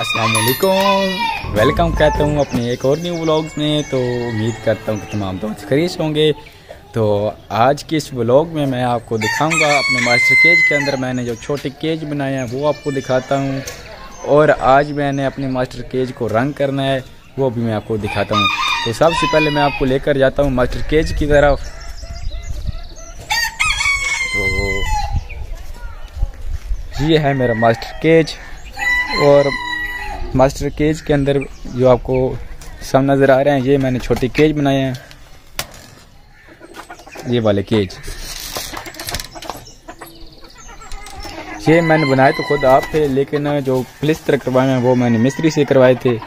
अस्सलाम वालेकुम, वेलकम कहता हूँ अपने एक और न्यू व्लॉग में। तो उम्मीद करता हूँ कि तमाम दोस्त खरीश होंगे। तो आज के इस व्लॉग में मैं आपको दिखाऊंगा अपने मास्टर केज के अंदर मैंने जो छोटे केज बनाए हैं वो आपको दिखाता हूँ। और आज मैंने अपने मास्टर केज को रंग करना है, वो भी मैं आपको दिखाता हूँ। तो सबसे पहले मैं आपको लेकर जाता हूँ मास्टर केज की तरफ। तो ये है मेरा मास्टर केज, और मास्टर केज के अंदर जो आपको सब नज़र आ रहे हैं ये मैंने छोटे केज बनाए हैं, ये वाले केज। ये मैंने बनाए तो खुद आप थे, लेकिन जो प्लिस्तर करवाए हैं वो मैंने मिस्त्री से करवाए थे।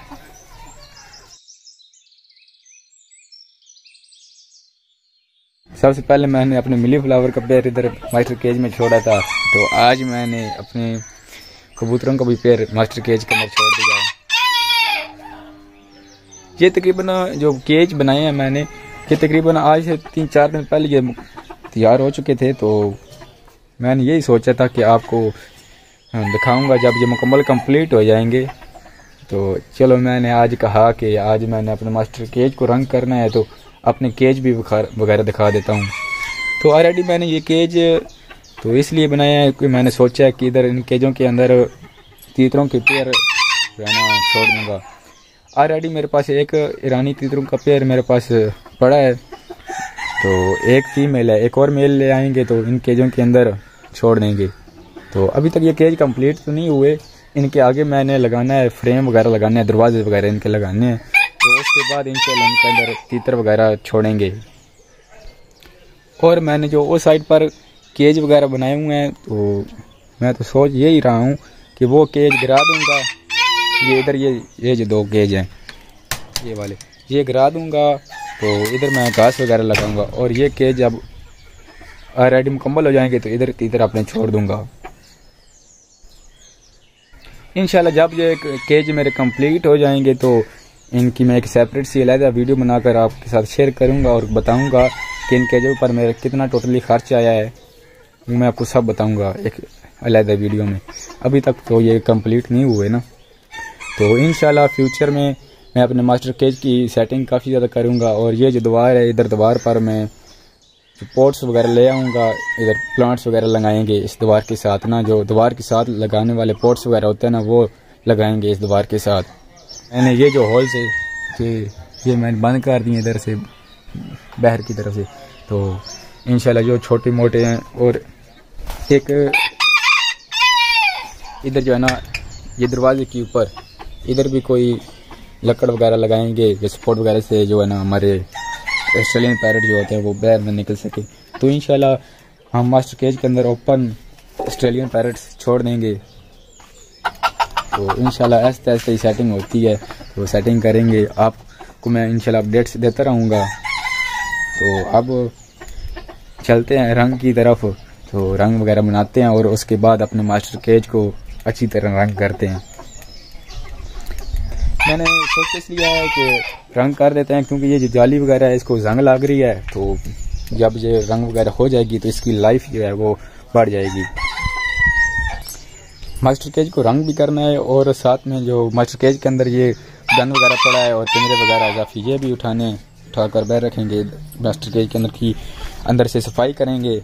सबसे पहले मैंने अपने मिली फ्लावर का पेड़ इधर मास्टर केज में छोड़ा था, तो आज मैंने अपने कबूतरों का भी पेड़ मास्टर केज के अंदर छोड़ दिया है। ये तकरीबन जो केज बनाए हैं मैंने, ये तकरीबन आज से 3-4 दिन पहले ये तैयार हो चुके थे। तो मैंने यही सोचा था कि आपको दिखाऊंगा जब ये मुकम्मल कंप्लीट हो जाएंगे। तो चलो मैंने आज कहा कि आज मैंने अपने मास्टर केज को रंग करना है, तो अपने केज भी वगैरह दिखा देता हूँ। तो ऑलरेडी मैंने ये केज तो इसलिए बनाया है कि मैंने सोचा कि इधर इन केजों के अंदर तीतरों के पेड़ जो है ना छोड़ दूँगा। ऑलरेडी मेरे पास एक ईरानी तीतरों का पेड़ मेरे पास पड़ा है, तो एक फीमेल है, एक और मेल ले आएंगे तो इन केजों के अंदर छोड़ देंगे। तो अभी तक ये केज कंप्लीट तो नहीं हुए, इनके आगे मैंने लगाना है फ्रेम वगैरह लगाने हैं, दरवाजे वगैरह इनके लगाने हैं। तो उसके बाद इंशाल्लाह इनके अंदर तीतर वगैरह छोड़ेंगे। और मैंने जो उस साइड पर केज वगैरह बनाए हुए हैं, तो मैं तो सोच यही रहा हूँ कि वो केज गिरा दूँगा। ये इधर ये जो 2 केज हैं ये वाले, ये गिरा दूँगा, तो इधर मैं घास वगैरह लगाऊंगा। और ये केज जब ऑलरेडी मुकम्मल हो जाएंगे तो इधर तीतर अपने छोड़ दूँगा इंशाल्लाह। जब ये केज मेरे कंप्लीट हो जाएंगे तो इनकी मैं एक सेपरेट सी अलग वीडियो बनाकर आपके साथ शेयर करूंगा और बताऊंगा कि इन केजों पर मेरा कितना टोटली खर्च आया है, वो मैं आपको सब बताऊंगा एक अलग वीडियो में। अभी तक तो ये कंप्लीट नहीं हुए ना, तो इंशाल्लाह फ्यूचर में मैं अपने मास्टर केज की सेटिंग काफ़ी ज़्यादा करूंगा। और ये जो दीवार है, इधर दीवार पर मैं पोट्स वगैरह ले आऊँगा, इधर प्लांट्स वगैरह लगाएंगे इस दीवार के साथ ना। जो दीवार के साथ लगाने वाले पोट्स वगैरह होते हैं ना, वो लगाएंगे इस दीवार के साथ। मैंने ये जो होल से ये मैंने बंद कर दिए इधर से बाहर की तरफ से। तो इंशाल्लाह जो छोटे मोटे हैं, और एक इधर जो है ना ये दरवाजे के ऊपर इधर भी कोई लकड़ वगैरह लगाएंगे, सपोर्ट वगैरह से जो है ना हमारे ऑस्ट्रेलियन पैरेट जो होते हैं वो बाहर में निकल सके। तो इंशाल्लाह हम मास्टर केज के अंदर ओपन ऑस्ट्रेलियन पैरेट्स छोड़ देंगे। तो इंशाल्लाह ऐसे ऐसे ही सेटिंग होती है, तो सेटिंग करेंगे, आपको मैं इंशाल्लाह अपडेट्स देता रहूँगा। तो अब चलते हैं रंग की तरफ, तो रंग वगैरह बनाते हैं और उसके बाद अपने मास्टर केज को अच्छी तरह रंग करते हैं। मैंने सोच इसलिए है कि रंग कर देते हैं क्योंकि ये जो जाली वगैरह है इसको जंग लग रही है, तो जब ये रंग वगैरह हो जाएगी तो इसकी लाइफ जो है वो बढ़ जाएगी। मास्टर केज को रंग भी करना है, और साथ में जो मास्टर केज के अंदर ये गन वगैरह पड़ा है और पिंजरे वगैरह काफ़ी ये भी उठाकर बाहर रखेंगे। मास्टर केज के अंदर की अंदर से सफाई करेंगे।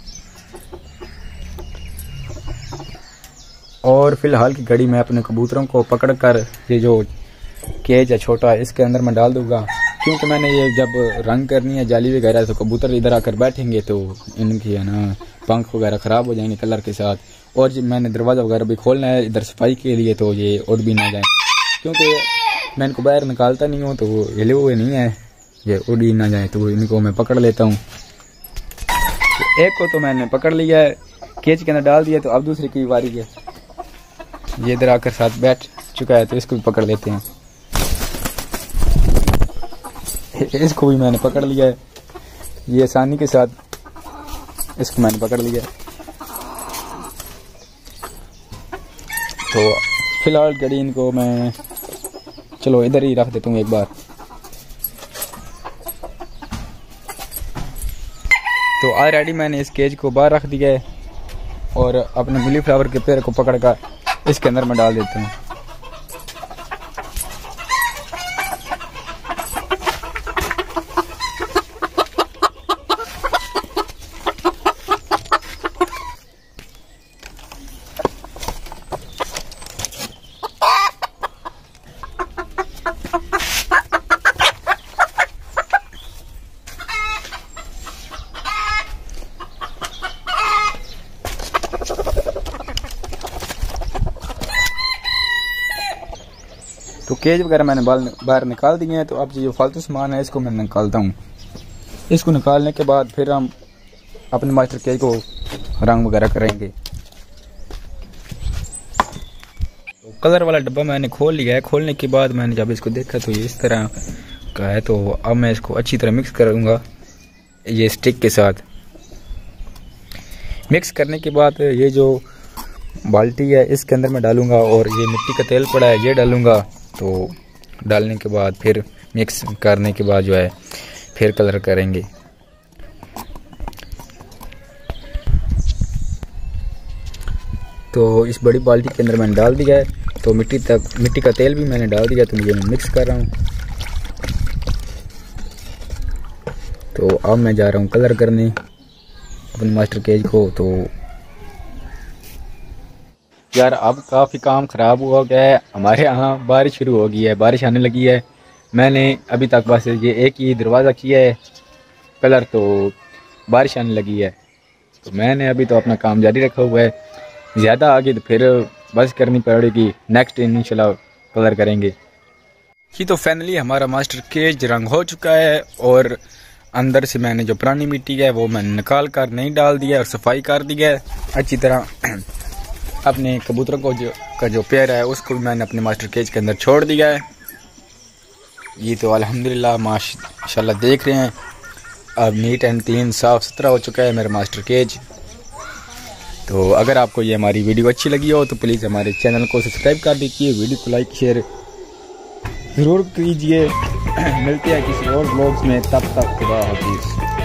और फिलहाल की घड़ी में अपने कबूतरों को पकड़कर ये जो केज है छोटा इसके अंदर मैं डाल दूंगा, क्योंकि मैंने ये जब रंग करनी है जाली वगैरह तो कबूतर इधर आकर बैठेंगे तो इनकी है ना पंख वगैरह ख़राब हो जाएंगे कलर के साथ। और जब मैंने दरवाज़ा वगैरह भी खोलना है इधर सफाई के लिए, तो ये उड़ भी ना जाए, क्योंकि मैं इनको बाहर निकालता नहीं हूँ तो वो हिले हुए नहीं है, ये उड़ ही ना जाए। तो इनको मैं पकड़ लेता हूँ। तो एक को तो मैंने पकड़ लिया है, केज के अंदर डाल दिया, तो अब दूसरी की बारी है। ये इधर आकर साथ बैठ चुका है, तो इसको भी पकड़ लेते हैं। इसको भी मैंने पकड़ लिया है, ये आसानी के साथ इसको मैंने पकड़ लिया है। तो फिलहाल घड़ी इनको मैं चलो इधर ही रख देता हूँ एक बार। तो ऑलरेडी मैंने इस केज को बाहर रख दिया है, और अपने मिली फ्लावर के पेड़ को पकड़ कर इसके अंदर मैं डाल देता हूँ। तो केज वगैरह मैंने बाहर निकाल दिए हैं। तो अब जो फालतू सामान है इसको मैं निकालता हूँ। इसको निकालने के बाद फिर हम अपने मास्टर केज को रंग वगैरह करेंगे। तो कलर वाला डब्बा मैंने खोल लिया है। खोलने के बाद मैंने जब इसको देखा तो ये इस तरह का है। तो अब मैं इसको अच्छी तरह मिक्स करूँगा ये स्टिक के साथ। मिक्स करने के बाद ये जो बाल्टी है इसके अंदर मैं डालूंगा और ये मिट्टी का तेल पड़ा है ये डालूंगा। तो डालने के बाद फिर मिक्स करने के बाद जो है फिर कलर करेंगे। तो इस बड़ी बाल्टी के अंदर मैंने डाल दिया है। तो मिट्टी का तेल भी मैंने डाल दिया। तो ये मैं मिक्स कर रहा हूँ। तो अब मैं जा रहा हूँ कलर करने अपने मास्टर केज को। तो यार अब काफ़ी काम ख़राब हो गया है। हमारे यहाँ बारिश शुरू हो गई है, बारिश आने लगी है। मैंने अभी तक बस ये एक ही दरवाज़ा किया है कलर, तो बारिश आने लगी है। तो मैंने अभी तो अपना काम जारी रखा हुआ है। ज़्यादा आगे तो फिर बस करनी पड़ेगी। नेक्स्ट इंशाल्लाह कलर करेंगे। ये तो फाइनली हमारा मास्टर केज रंग हो चुका है और अंदर से मैंने जो पुरानी मिट्टी है वो मैंने निकाल कर नहीं डाल दिया और सफाई कर दी है अच्छी तरह। अपने कबूतरों का जो पेड़ है उसको भी मैंने अपने मास्टर केज के अंदर छोड़ दिया है। ये तो अल्हम्दुलिल्लाह माशाल्लाह देख रहे हैं अब नीट एंड क्लीन साफ़ सुथरा हो चुका है मेरा मास्टर केज। तो अगर आपको ये हमारी वीडियो अच्छी लगी हो तो प्लीज़ हमारे चैनल को सब्सक्राइब कर दीजिए, वीडियो को लाइक शेयर ज़रूर कीजिए। मिलते हैं किसी और ब्लॉग्स में, तब तक खुदा हाफिज़।